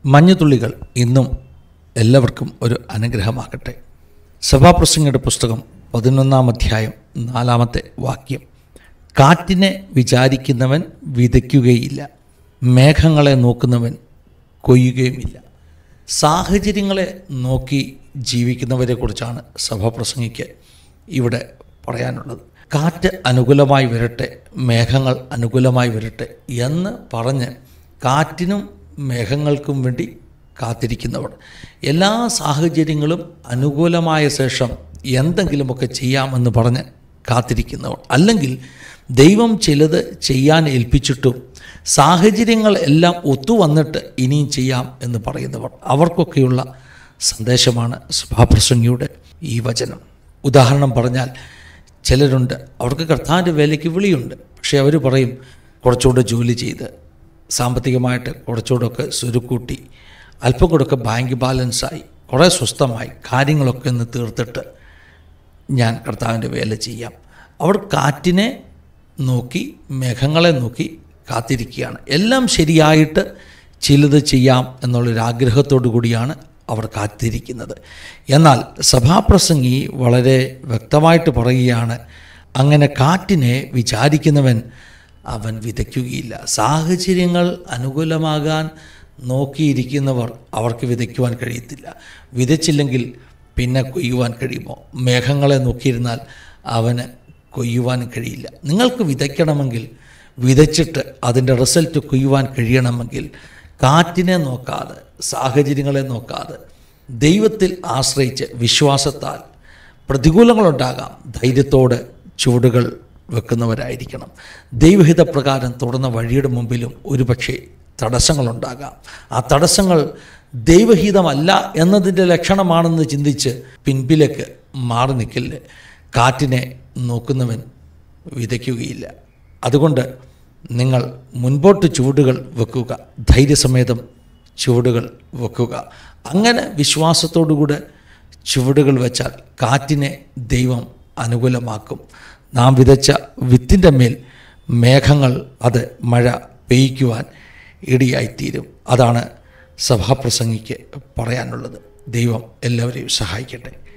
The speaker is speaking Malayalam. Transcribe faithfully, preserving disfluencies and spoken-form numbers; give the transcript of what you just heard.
മഞ്ഞുതുള്ളികൾ ഇന്നും എല്ലാവർക്കും ഒരു അനുഗ്രഹമാകട്ടെ. സഭാപ്രസംഗിയുടെ പുസ്തകം പതിനൊന്നാം അധ്യായം നാലാമത്തെ വാക്യം. കാറ്റിനെ വിചാരിക്കുന്നവൻ വിതയ്ക്കുകയില്ല, മേഘങ്ങളെ നോക്കുന്നവൻ കൊയ്യുകയുമില്ല. സാഹചര്യങ്ങളെ നോക്കി ജീവിക്കുന്നവരെക്കുറിച്ചാണ് സഭാപ്രസംഗിക്ക് ഇവിടെ പറയാനുള്ളത്. കാറ്റ് അനുകൂലമായി വരട്ടെ, മേഘങ്ങൾ അനുകൂലമായി വരട്ടെ എന്ന് പറഞ്ഞ് കാറ്റിനും മേഘങ്ങൾക്കും വേണ്ടി കാത്തിരിക്കുന്നവർ, എല്ലാ സാഹചര്യങ്ങളും അനുകൂലമായ ശേഷം എന്തെങ്കിലുമൊക്കെ ചെയ്യാമെന്ന് പറഞ്ഞ് കാത്തിരിക്കുന്നവർ, അല്ലെങ്കിൽ ദൈവം ചിലത് ചെയ്യാൻ ഏൽപ്പിച്ചിട്ടും സാഹചര്യങ്ങൾ എല്ലാം ഒത്തുവന്നിട്ട് ഇനിയും ചെയ്യാം എന്ന് പറയുന്നവർ, അവർക്കൊക്കെയുള്ള സന്ദേശമാണ് സഭാപ്രസംഗിയുടെ ഈ വചനം. ഉദാഹരണം പറഞ്ഞാൽ, ചിലരുണ്ട്, അവർക്ക് കർത്താവിൻ്റെ വേലയ്ക്ക് വിളിയുണ്ട്, പക്ഷേ അവർ പറയും കുറച്ചുകൂടെ ജോലി ചെയ്ത് സാമ്പത്തികമായിട്ട് കുറച്ചുകൂടെയൊക്കെ സ്വരുക്കൂട്ടി അല്പം കൂടെയൊക്കെ ബാങ്ക് ബാലൻസായി കുറേ സ്വസ്ഥമായി കാര്യങ്ങളൊക്കെ ഒന്ന് തീർത്തിട്ട് ഞാൻ കർത്താവിൻ്റെ വേല ചെയ്യാം. അവർ കാറ്റിനെ നോക്കി മേഘങ്ങളെ നോക്കി കാത്തിരിക്കുകയാണ്. എല്ലാം ശരിയായിട്ട് ചിലത് ചെയ്യാം എന്നുള്ളൊരാഗ്രഹത്തോടു കൂടിയാണ് അവർ കാത്തിരിക്കുന്നത്. എന്നാൽ സഭാപ്രസംഗി വളരെ വ്യക്തമായിട്ട് പറയുകയാണ്, അങ്ങനെ കാറ്റിനെ വിചാരിക്കുന്നവൻ അവൻ വിതയ്ക്കുകയില്ല. സാഹചര്യങ്ങൾ അനുകൂലമാകാൻ നോക്കിയിരിക്കുന്നവർ, അവർക്ക് വിതയ്ക്കുവാൻ കഴിയത്തില്ല. വിതച്ചില്ലെങ്കിൽ പിന്നെ കൊയ്യുവാൻ കഴിയുമോ? മേഘങ്ങളെ നോക്കിയിരുന്നാൽ അവന് കൊയ്യുവാൻ കഴിയില്ല. നിങ്ങൾക്ക് വിതയ്ക്കണമെങ്കിൽ, വിതച്ചിട്ട് അതിൻ്റെ റിസൾട്ട് കൊയ്യുവാൻ കഴിയണമെങ്കിൽ കാറ്റിനെ നോക്കാതെ, സാഹചര്യങ്ങളെ നോക്കാതെ, ദൈവത്തിൽ ആശ്രയിച്ച് വിശ്വാസത്താൽ, പ്രതികൂലങ്ങളുണ്ടാകാം, ധൈര്യത്തോടെ ചുവടുകൾ വെക്കുന്നവരായിരിക്കണം. ദൈവഹിതപ്രകാരം തുറന്ന വഴിയുടെ മുമ്പിലും ഒരുപക്ഷെ തടസ്സങ്ങളുണ്ടാകാം. ആ തടസ്സങ്ങൾ ദൈവഹിതമല്ല എന്നതിൻ്റെ ലക്ഷണമാണെന്ന് ചിന്തിച്ച് പിൻപിലേക്ക് മാറി നിൽക്കില്ല. കാറ്റിനെ നോക്കുന്നവൻ വിതയ്ക്കുകയില്ല. അതുകൊണ്ട് നിങ്ങൾ മുൻപോട്ട് ചുവടുകൾ വെക്കുക, ധൈര്യസമേതം ചുവടുകൾ വെക്കുക. അങ്ങനെ വിശ്വാസത്തോടുകൂടെ ചുവടുകൾ വെച്ചാൽ കാറ്റിനെ ദൈവം അനുകൂലമാക്കും. നാം വിതച്ച വിത്തിൻ്റെ മേൽ മേഘങ്ങൾ അത് മഴ പെയ്യ്ക്കുവാൻ ഇടയായിത്തീരും. അതാണ് സഭാപ്രസംഗിക്ക് പറയാനുള്ളത്. ദൈവം എല്ലാവരെയും സഹായിക്കട്ടെ.